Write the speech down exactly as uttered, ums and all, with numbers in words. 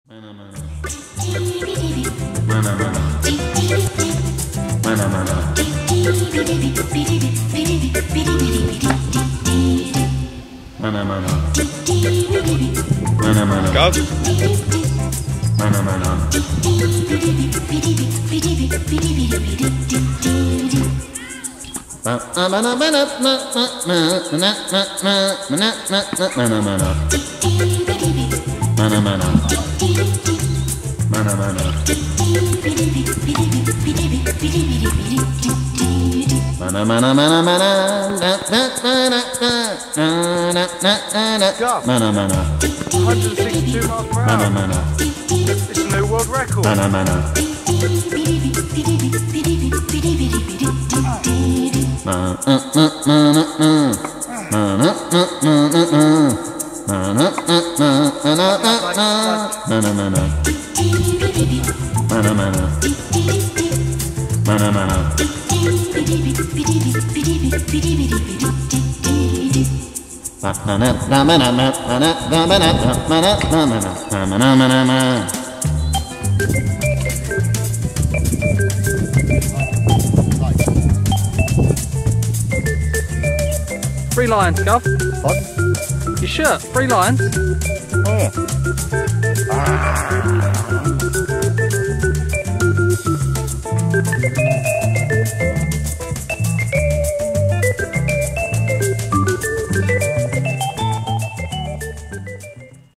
Mana mana. Mana mana. Mana mana. Mana mana. Mana mana. Go. Mana mana. Mana mana. Mana mana. Mana mana. Mana mana. Mana mana mana mana. Go. Mana mana. one hundred sixty-two miles per Mana hour. mana. It's a new world record. Mana mana. Mana mana. Mana mana. Mana mana. Three lions, Gov. What? Your shirt, three lions. Oh yeah.